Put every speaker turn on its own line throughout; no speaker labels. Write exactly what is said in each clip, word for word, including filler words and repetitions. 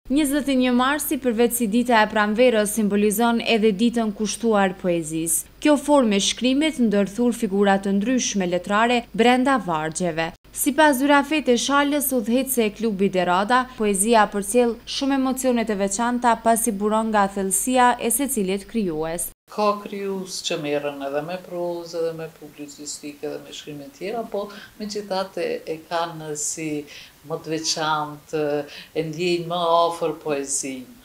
njëzet e një marsi, përveç si dita e pranverës, simbolizon edhe ditën kushtuar poezisë. Kjo formë e shkrimit ndërthur figura të ndryshme letrare brenda vargjeve. Sipas Zyrafete Shalës, udhëheqëse e klubit Derada, poezia përcjell shumë emocionet e veçanta pasi buron nga thellësia e secilit krijues.
Ka krijues që merren edhe me prozë, edhe me publicistikë, edhe me shkrime tjera, po megjithatë e kanë si më të veçantë, e ndjejnë më afër poezinë.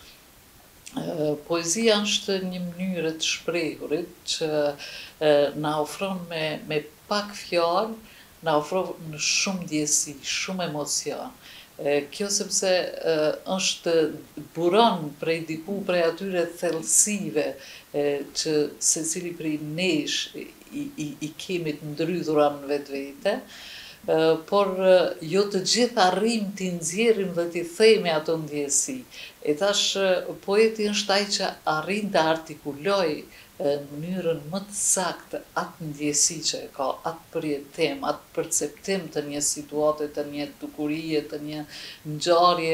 Poezia është një mënyrë të shprehurit që na ofron me, me pak fjalë, na ofron shumë ndjesi, shumë emocion. Kjo sepse është buron prej diku prej atyre thellësive që secili prej nesh i, i, i kemi të ndrydhura në vetvete, por jo të gjithë arrim t'i nxjerrim dhe t'i themi ato ndjesi. E tash poeti është ai që arrin të artikuloj në mënyrën më të saktë atë ndjesi që e ka, atë përjetim, atë perceptim të një situate, të një dukurie, të një ngjarje.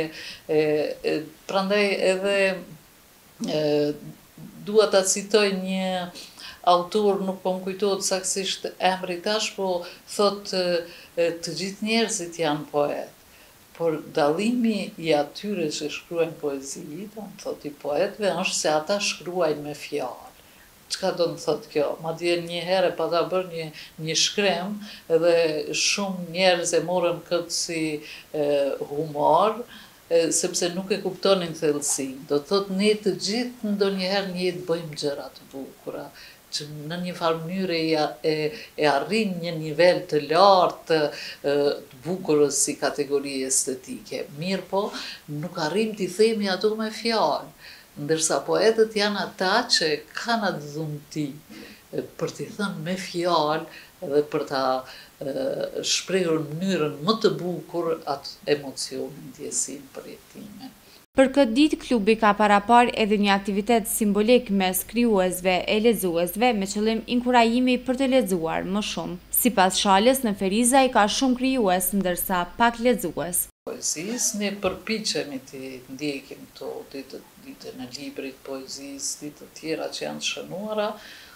Prandaj edhe e, dua ta citoj një autor, nuk po më kujtohet saktësisht emri tash, po thot të gjithë njerëzit janë poet. Por dallimi i atyre që shkruajnë poezi, thot i poetëve, është se ata shkruajnë me fjalë. Çka do të thotë kjo? Madje një herë pa ta bërë një, një shkrem, edhe shumë njerëz e morën këtë si e, humor, e, sepse nuk e kuptonin thellësinë. Do të thotë ne të gjithë ndonjëherë në jetë bëjmë gjëra të bukura, që në një farë mënyrë e, e arrin një nivel të lartë të bukurës si kategori estetike. Mirë po, nuk arrim t'i themi ato me fjalë. Ndërsa poetët janë ata që kanë atë dhunti për t'i thënë me fjalë dhe për ta shprehur në mënyrën më të bukur atë emocionin, ndjesinë, përjetimin.
Për këtë ditë, klubi ka parapar edhe një aktivitet simbolik mes krijuesve e lexuesve me qëllim inkurajimi për të lexuar më shumë. Sipas Shalës, në Ferizaj ka shumë krijues ndërsa pak lexues.
Poezisë ne përpiqemi të ndjekim këto ditët, ditën e librit poezisë, ditë të tjera që janë shënuara.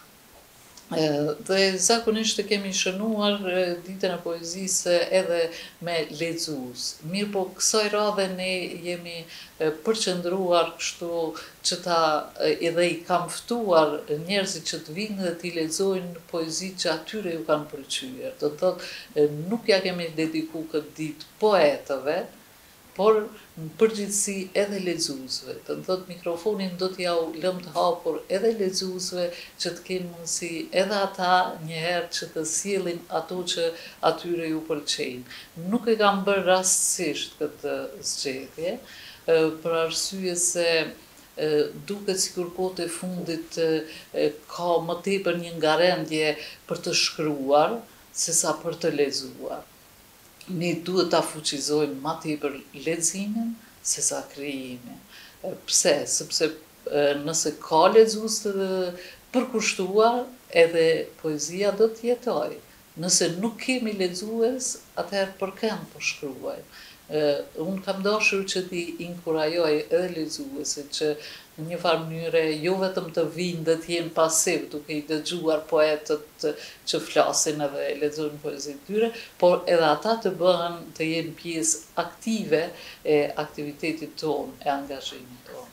Dhe zakonisht e kemi shënuar ditën e poezisë edhe me lexues. Mirë po kësaj radhe ne jemi përqendruar kështu që ta edhe i kam ftuar njerëzit që të vinë dhe t'i lexojnë poezitë që atyre ju kanë pëlqyer. Do të thotë nuk ja kemi dedikuar këtë ditë poetëve, por në përgjithësi edhe lexuesve. Do të thotë mikrofonin do t'ja u lëm të hapur edhe lexuesve që të kenë mundësi edhe ata njëherë që të sjellin ato që atyre ju pëlqejnë. Nuk e kam bërë rastësisht këtë zgjedhje, për arsye se duket sikur kohët e fundit ka më tepër një ngarendje për të shkruar sesa për të lexuar. Ne duhet ta fuqizojmë më tepër leximin sesa krijimin. Pse? Sepse nëse ka lexues të përkushtuar, edhe poezia do të jetojë. Nëse nuk kemi lexues, atëherë për kënd po shkruajmë. Unë kam dashur që t'i inkurajoj edhe lexuesit që në një farë mënyre jo vetëm të vinë dhe t'jenë pasiv duke i dëgjuar poetët që flasin edhe lexojnë poezitë tyre, por edhe ata të bëhen të jenë pjesë aktive e aktivitetit tonë, e angazhimit tonë.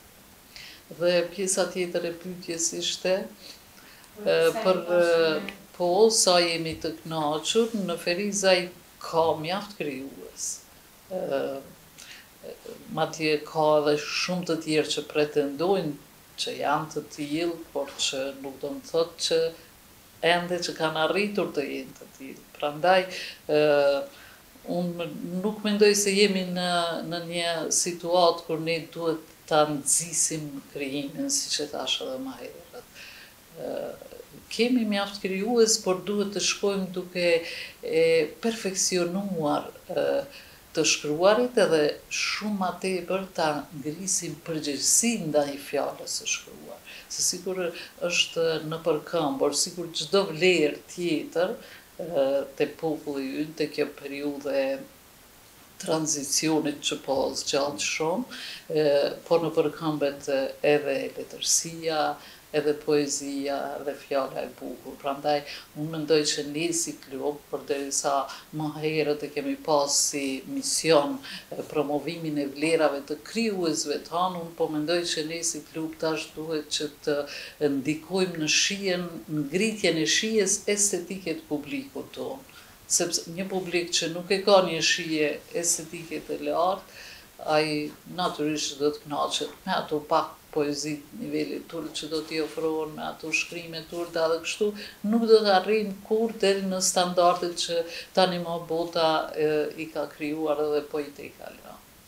Dhe pjesa tjetër e pyetjes ishte për po sa jemi të kënaqur, në Ferizaj ka mjaft krijues. Madje ka edhe shumë të tjerë që pretendojnë që janë të tillë, por që nuk do të thotë që ende që kanë arritur të jenë të tillë. Prandaj unë nuk mendoj se jemi në, në një situatë kur ne duhet ta nxisim krijimin, siç e thash edhe më herët. Kemi mjaft krijues, por duhet të shkojmë duke e perfeksionuar të shkruarit edhe shumë më tepër ta ngrisim përgjegjësinë ndaj fjalës së shkruar. Se sikur është në përkëmbur, sikur çdo vlerë tjetër te populli ynë, te kjo periudhë tranzicionit që po zgjatë shumë, por në përkëmbet edhe letërsia, edhe poezia dhe fjala e bukur. Prandaj, unë mendoj që ne si klub, përderisa më herët e kemi pas si mision promovimin e vlerave të krijuesve tanë, unë po mendoj që ne si klub tash duhet që të ndikojmë në shijen, në ngritjen e shijes estetike të publikut tonë. Sepse një publik që nuk e ka një shije estetike të lartë, ai natyrisht do të kënaqet me ato pak poezi nivelit tull që do t'i ofrohen, me ato shkrime turta dhe kështu, nuk do të arrijnë kur deri në standardet që tani më bota e, i ka krijuar edhe po i te i ka lënë.